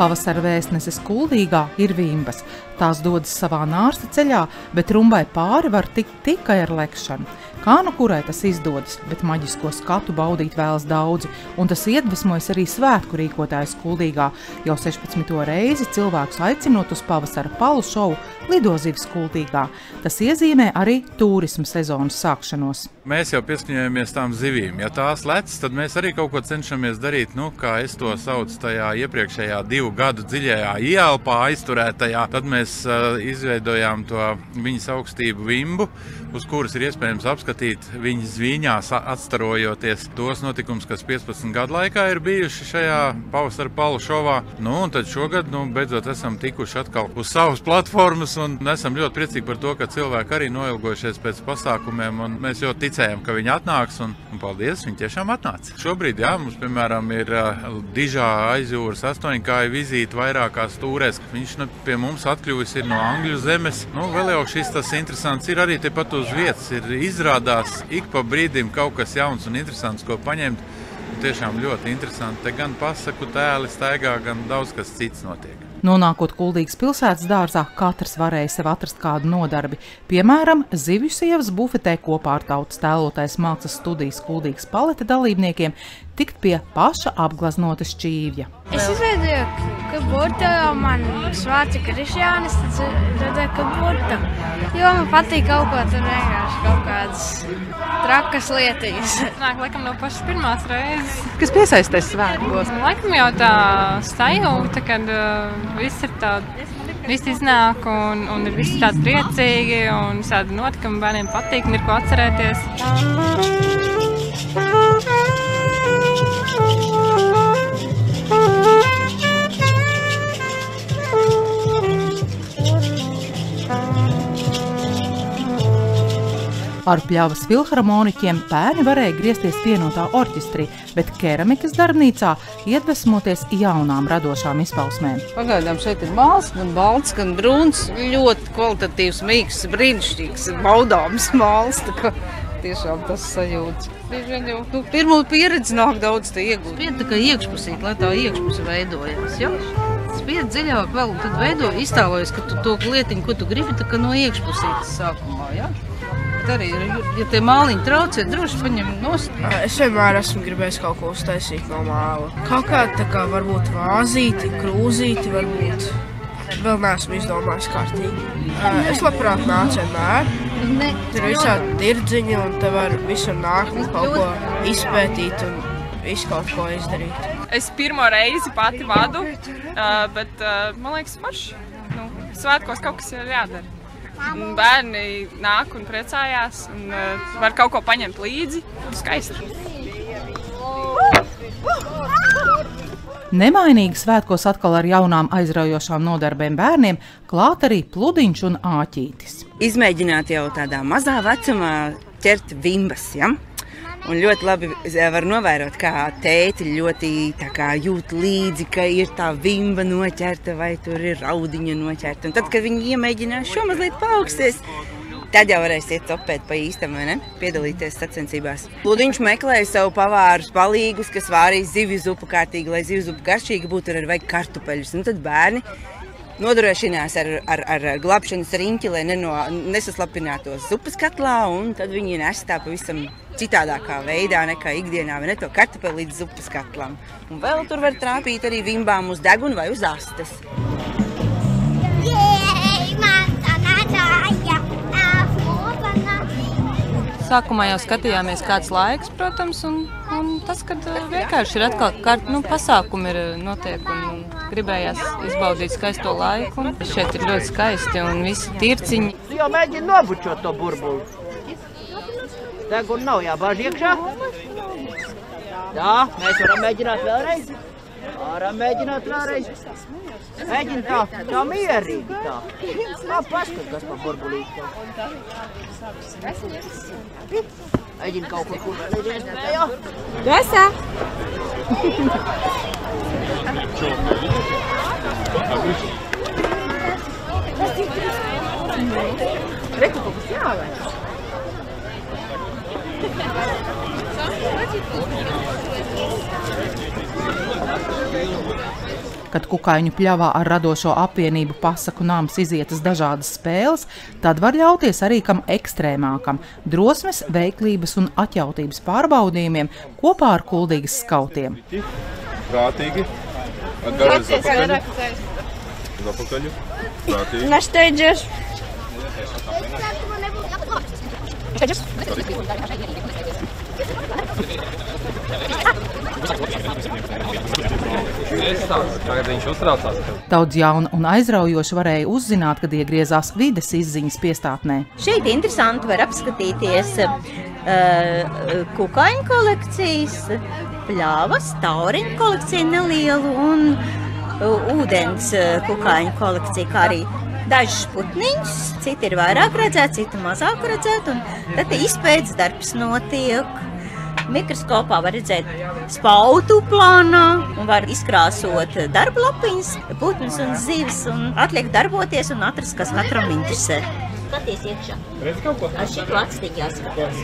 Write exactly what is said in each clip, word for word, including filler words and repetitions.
Pavasara vēstneses Kuldīgā ir vimbas. Tās dodas savā nārsta ceļā, bet rumbai pāri var tikt tikai ar lekšanu. Kā nu kurai tas izdodas, bet maģisko skatu baudīt vēlas daudzi, un tas iedvesmojas arī svētku rīkotājs Kuldīgā. Jau sešpadsmito reizi cilvēkus aicinot uz pavasara palu šovu Lido zivis Kuldīgā. Tas iezīmē arī turisma sezonas sākšanos. Mēs jau pieskaņojamies tām zivīm. Ja tās lec, tad mēs arī kaut ko cenšamies darīt, nu, kā es to saucu tajā iepriekšējā divu gadu dziļajā ieelpā aizturētajā. Tad mēs uh, izveidojām to viņas augstību vimbu, uz kuras ir iespējams apskatīt viņas zvīņās, atstarojoties tos notikums, kas piecpadsmit gadu laikā ir bijuši šajā pavasara palu šovā. Nu, un tad šogad, nu, beidzot esam tikuši atkal uz savas platformas, un esam ļoti priecīgi par to, ka cilvēki arī noilgojušies pēc pasākumiem, un mēs jau ticējam, ka viņi atnāks, un, un paldies, viņi tiešām atnāca. Šobrīd, jā, mums, piemēram, ir uh, dižā aizjūras astoņkāja vizīte vairākās tūrēs. Viņš nu, pie mums atkļuvis ir no Angļu zemes. Nu, vēl jau šis tas interesants ir arī tepat uz vietas. Ir izrādās ik pa brīdim kaut kas jauns un interesants, ko paņemt. Tiešām ļoti interesanti. Te gan pasaku tēli staigā, gan daudz kas cits notiek. Nonākot Kuldīgas pilsētas dārzā, katrs varēja sev atrast kādu nodarbi. Piemēram, Zivju sievas bufetē kopā ar tautas tēlotais mākslas studijas Kuldīgas palete dalībniekiem tikt pie paša apgleznota šķīvja. Es izveidoju kaburtu, man svārci Krišjānis, tad redzēju kaburtu. Jo man patīk kaut ko tur vienkārši kaut kādas trakas lietiņas. Nāk, laikam, no pašas pirmās reizes. Kas piesaistēs svētkos? Laikam jau tā sajūta, kad uh, viss ir tāda, viss iznāk un, un ir visi tādi priecīgi un visādi notikumi bērniem patīk un ir ko atcerēties. Ar Pļavas filharmoniķiem bērni varēja griezties vienotā orķestrī, bet keramikas darbnīcā iedvesmoties jaunām radošām izpausmēm. Pagaidām šeit ir māls, gan balts, gan brūns, ļoti kvalitatīvs, mīgs, brīnišķīgs, baudāms māls, tā kā tiešām tas sajūts. Jau, nu, pirmo pieredzi nāk daudz te iegūt. Spied tā kā iekšpusīt, lai tā iekšpuse veidojās, ja? Spied dziļāk vēl, un tad veido, iztālojas, ka tu to lietiņu, ko tu gribi, tā kā no iekšpusītes sākumā, ja? Arī, ja tie māliņi traucē, droši paņem nost. Es vienmēr esmu gribējis kaut ko uztaisīt no māla. Kaut kā tā kā varbūt vāzīti, krūzīti varbūt. Vēl neesmu izdomājis kārtīgi. Es labprāt nācu vienmēr. Tur ir visādi tirdziņi un te var visur nākt un kaut ko izpētīt un visu kaut ko izdarīt. Es pirmo reizi pati vadu, bet man liekas forši. Nu, svētkos kaut kas ir jādara. Bērni nāk un priecājās un uh, var kaut ko paņemt līdzi. Skaisti. Nemainīgi svētkos atkal ar jaunām aizraujošām nodarbēm bērniem klāt arī pludiņš un āķītis. Izmēģināt jau tādā mazā vecumā ķert vimbas, ja? Un ļoti labi var novērot, kā tēti ļoti tā kā jūt līdzi, ka ir tā vimba noķerta vai tur ir raudiņa noķerta. Un tad, kad viņi iemēģinās šo mazliet paaugsties, tad jau varēs iet topēt pa īstam, vai ne? Piedalīties sacensībās. Pludiņš meklēja savu pavārus palīgus, kas vārīs zivju zupu kārtīgi, lai zivju zupu garšīgi būtu, tur arī vajag kartupeļus. Un tad bērni nodrošinās ar, ar, ar glābšanas riņķi, lai neno, nesaslapinātos zupas katlā, un tad viņi nes tā pavisam citādākā veidā nekā ikdienā, vai ne to kartupeli līdz zupas katlam. Un vēl tur var trāpīt arī vimbām uz degunu vai uz astes. Sākumā jau skatījāmies kāds laiks, protams, un, un tas, kad vienkārši ir atkal kārt, nu, pasākumi ir notiek un gribējās izbaudīt skaisto laiku. Un šeit ir ļoti skaisti un visi tirciņi. Jau mēģina nobučot to burbuli. Deguna nav jābāž iekšā. Jā, mēs varam mēģināt vēlreiz. Varam mēģināt vēlreiz. Mēģina tā, tā mierīgi tā. Tā paskat, kas pa burbulīt. Mēģina kaut kur kur vēlreiz nepējā. Dosā! Reku kaut kas jāvēs. Kad Kukaiņu pļavā ar radošo apvienību Pasaku nams izietas dažādas spēles, tad var ļauties arī kam ekstrēmākam – drosmes, veiklības un atjautības pārbaudījumiem kopā ar Kuldīgas skautiem. Prātīgi. Atgāries apakaļu. Uz apakaļu. Prātīgi. Nesteidzies. Tagad viņš uztraucās. Daudz jauna un aizraujoši varēja uzzināt, kad iegriezās vides izziņas piestātnē. Šeit interesanti var apskatīties uh, kukaiņu kolekcijas, pļavas, tauriņu kolekciju nelielu un uh, ūdens uh, kukaiņu kolekciju, kā arī dažus putniņus, citi ir vairāk redzēt, citi mazāk redzēt, un tad izpētes darbs notiek. Mikroskopā var redzēt spautu plānā un var izkrāsot darba lapiņas, putnus un zivis un atliek darboties un atrast, kas katram interesē. Skaties iekšā. Redz kaut ko? Ar šitu atstiņu jāskatās.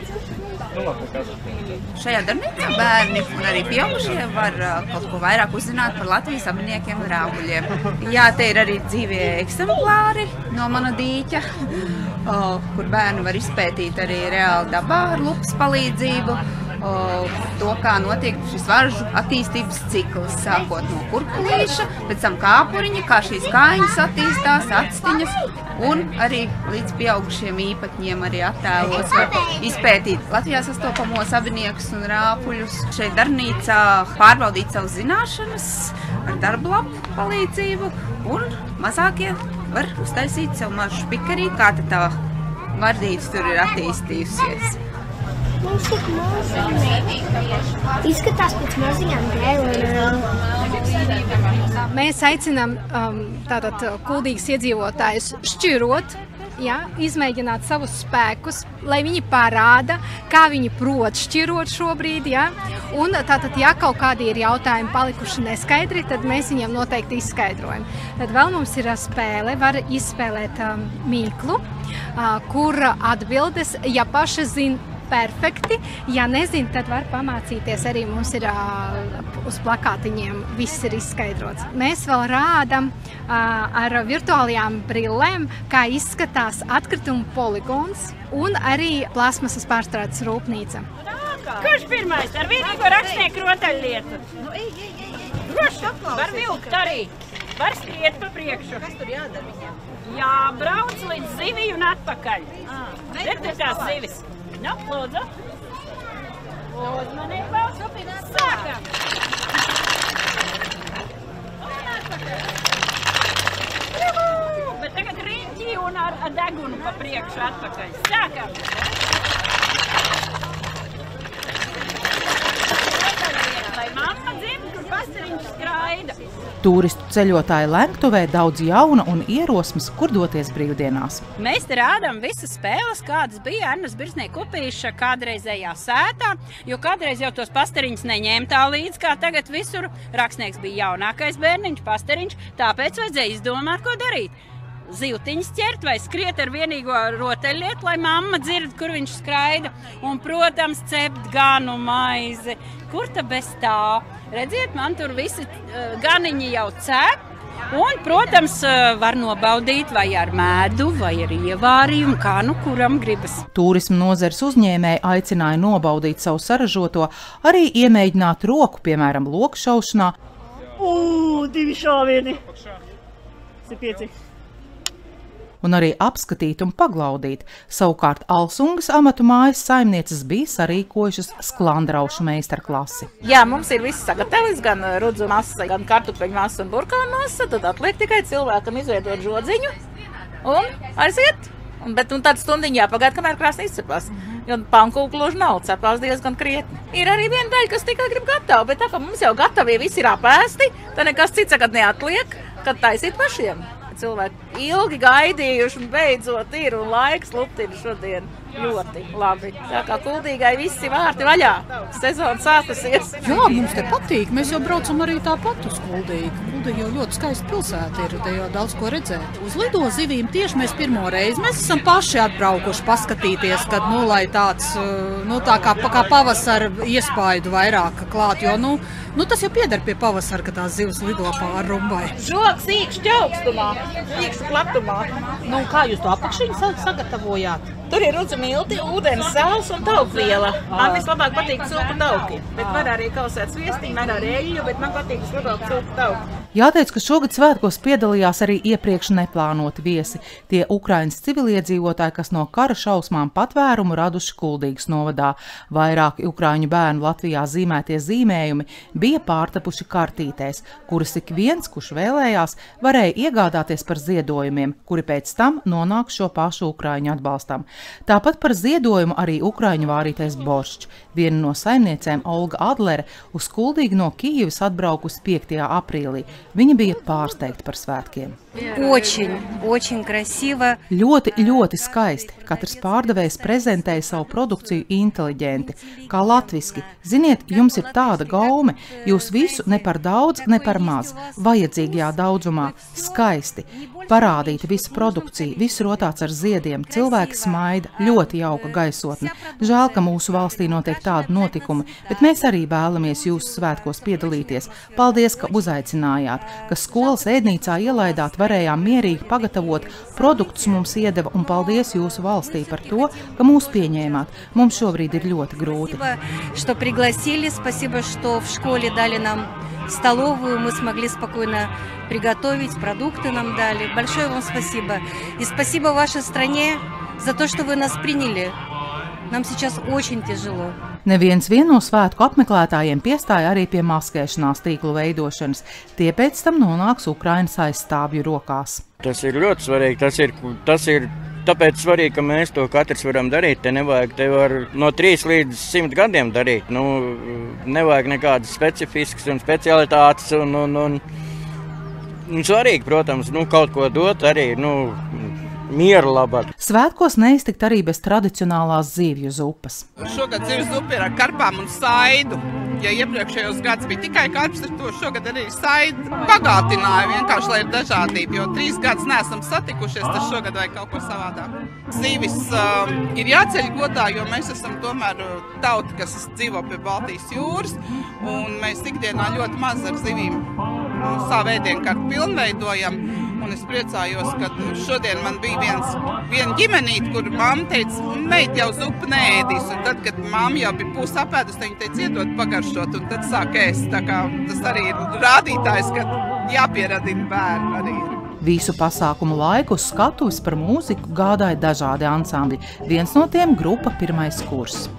Šajā darbnīcā bērni un arī pieaugušie var kaut ko vairāk uzzināt par Latvijas abiniekiem un rāpuļiem. Jā, te ir arī dzīvie eksemplāri no mana dīķa, kur bērni var izpētīt arī reāli dabā ar lupas palīdzību, to, kā notiek šis varžu attīstības cikls, sākot no kurkulīša, pēc tam kāpuriņa, kā šīs kājiņas attīstās, atstiņas, un arī līdz pieaugušiem īpatņiem arī attēlos var izpētīt Latvijā sastopamos abiniekus un rāpuļus. Šeit darbnīcā pārbaudīt savu zināšanas ar darba lapu palīdzību, un mazākie var uztaisīt sev mažu špikerī, kā tad tā vardīte tur ir attīstījusies. Mums tik maziņām. Izskatās pēc maziņām gēlēm. Mēs aicinām um, tātad Kuldīgas iedzīvotājus šķirot, ja, izmēģināt savus spēkus, lai viņi parāda, kā viņi prot šķirot šobrīd. Ja, un tātad, ja kaut kādi ir jautājumi palikuši neskaidri, tad mēs viņiem noteikti izskaidrojam. Tad vēl mums ir spēle, var izspēlēt um, mīklu, uh, kur atbildes, ja paši zina, perfekti. Ja nezin, tad var pamācīties. Arī mums ir uh, uz plakātiņiem viss ir izskaidrots. Mēs vēl rādam uh, ar virtuālajām brillēm, kā izskatās atkritumu poligons un arī plasmasas pārstrādes rūpnīca. Kurš pirmais? Ar vienīgo rakstnieku rotaļlietu? Nu, ej, ej, ej. Droši, var vilkt arī. Var skriet pa priekšu. Kas tur jādara viņam? Jā, brauc līdz zivī un atpakaļ. Redz ir tās zivis. Nu, lūdzu. Uzmanībā. Sākam. Juhu! Bet tagad riņķi un ar, ar degunu pa priekšu atpakaļ. Sākam. Lai mamma dzird, kur pastariņš skraida. Turistu ceļotāju lenktuvē daudz jauna un ierosmes, kur doties brīvdienās. Mēs te rādām visas spēles, kādas bija Ernas Birznieka upīša kādreizējā sētā, jo kādreiz jau tos pastariņus neņēma tā līdz, kā tagad visur. Rakstnieks bija jaunākais bērniņš, pastariņš, tāpēc vajadzēja izdomāt, ko darīt. Zivtiņas ķert vai skriet ar vienīgo rotaļlietu, lai mamma dzird, kur viņš skraida. Un, protams, cept ganu maizi. Kur ta bez tā? Redziet, man tur visi uh, ganiņi jau cep. Un, protams, uh, var nobaudīt vai ar mēdu, vai ar ievārījumu, kā nu kuram gribas. Tūrisma nozares uzņēmēji aicināja nobaudīt savu saražoto, arī iemēģināt roku, piemēram, lokšaušanā. Ū, divi šāvieni. Pieci. Un arī apskatīt un paglaudīt. Savukārt Alsungas amatu mājas saimnieces bija sarīkojušas sklandraušu meistarklasi. Jā, mums ir viss sagatavots, gan rudzu masa, gan kartupeļu masa un burkānu masa, tad atliek tikai cilvēkam izveidot žodziņu un aiziet. Un, bet un tad stundiņā jāpagaida, kamēr krāsni izcepās. Jo pankūku gluži nav, cepās diezgan krietni. Ir arī viena daļa, kas tikai grib gatavu, bet tā kā mums jau gatavie visi ir apēsti, tad nekas cits tagad neatliek, kad taisīt pašiem. Cilvēki ilgi gaidījuši un beidzot ir, un laiks luptina šodien ļoti labi. Tā kā Kuldīgai visi vārti vaļā, sezona sākusies. Jā, mums te patīk, mēs jau braucam arī tāpat uz Kuldīgu. Ulda jau ļoti skaista pilsēta ir, te jau daudz ko redzēt. Uz lido zivīm tieši mēs pirmo reizi, mēs esam paši atbraukuši paskatīties, kad, nu, lai tāds, nu, tā kā, kā pavasara iespaidu vairāk klāt, jo, nu, nu, tas jau pieder pie pavasara, ka tās zivs lido pāri Rumbai. Žoks īkšķi augstumā, īkšķi platumā. Nu, kā jūs to apakšiņu sagatavojāt? Tur ir rudzumilti, ūdens, sāls un taukviela. Man vislabāk patīk cilpu tauki, bet var arī kausēt sviestiņu, var arī eļļu, bet man patīk vislabāk cilpu tauki. Jāteic, ka šogad svētkos piedalījās arī iepriekš neplānoti viesi. Tie Ukrainas civiliedzīvotāji, kas no kara šausmām patvērumu raduši Kuldīgas novadā. Vairāki ukraiņu bērnu Latvijā zīmētie zīmējumi bija pārtapuši kartītēs, kuras ik viens, kurš vēlējās, varēja iegādāties par ziedojumiem, kuri pēc tam nonāk šo pašu ukraiņu atbalstam. Tāpat par ziedojumu arī ukraiņu vārītais boršķs. Viena no saimniecēm, Olga Adlere, uz Kuldīgu no Kijivas atbraukusi piektajā aprīlī. Viņa bija pārsteigta par svētkiem. Очень, очень красиво. Ļoti, ļoti skaisti. Katrs pārdevējs prezentēja savu produkciju inteliģenti, kā latviski. Ziniet, jums ir tāda gaume, jūs visu ne par daudz, ne par maz, vajadzīgajā daudzumā, skaisti. Parādīta visa produkcija, viss rotāts ar ziediem, cilvēki smaida, ļoti jauka gaisotne. Žēl, ka mūsu valstī notiek tādi notikumi, bet mēs arī vēlamies jūsu svētkos piedalīties. Paldies, ka uzaicinājāt, ka skolas ēdnīcā ielaidāt varējām mierīgi pagatavot, produktus mums iedeva un paldies jūsu valstī par to, ka mūs pieņēmāt. Mums šobrīd ir ļoti grūti. Что пригласили, спасибо, что в школе дали нам столовую, мы смогли спокойно приготовить, продукты нам дали. Большое вам спасибо. И спасибо вашей стране за то, что вы нас приняли. Нам сейчас очень тяжело. Neviens vien no svētku apmeklētājiem piestāja arī pie maskēšanās tīklu veidošanas. Tie pēc tam nonāks Ukrainas aizstāvju rokās. Tas ir ļoti svarīgi. Tas ir, tas ir tāpēc svarīgi, ka mēs to katrs varam darīt. Te nevajag, te var no trīs līdz simt gadiem darīt. Nu, nevajag nekādas specifiskas un specialitātes. Un, un, un, un svarīgi, protams, nu, kaut ko dot arī, nu, mieru labāk. Svētkos neiztikt arī bez tradicionālās zivju zupas. Šogad zivju zupa ir ar karpām un saidu. Ja iepriekšējos gads bija tikai karps, tad to šogad arī saidu bagātināja vienkārši, lai ir dažādība, jo trīs gadus neesam satikušies, tad šogad vajag kaut ko savādāk. Zivis uh, ir jāceļ godā, jo mēs esam tomēr tauta, kas dzīvo pie Baltijas jūras, un mēs ikdienā ļoti maz ar zivīm savu ēdienkartu pilnveidojam. Un es priecājos, ka šodien man bija viens, viena ģimenīte, kur mamma teica, meit jau zupu neēdīs. Un tad, kad mamma jau bija pūs apēdus, viņa teica, iedod pagaršot, un tad sāk ēst. Tā kā tas arī ir rādītājs, ka jāpieradina bērni arī. Visu pasākumu laiku uz skatuves par mūziku gādāja dažādi ansambļi. Viens no tiem grupa Pirmais kurs.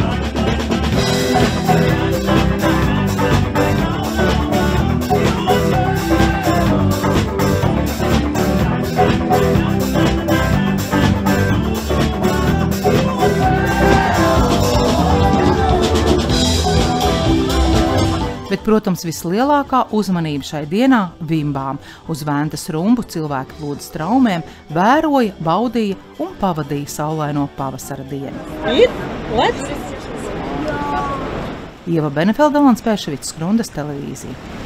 Bet, protams, vislielākā uzmanība šai dienā vimbām. Uz Ventas rumbu cilvēki plūda straumēm, vēroja, baudīja un pavadīja saulaino pavasara dienu. Ir? Lec? Ieva Benefelda, Lans Pērševics, Grundas televīzija.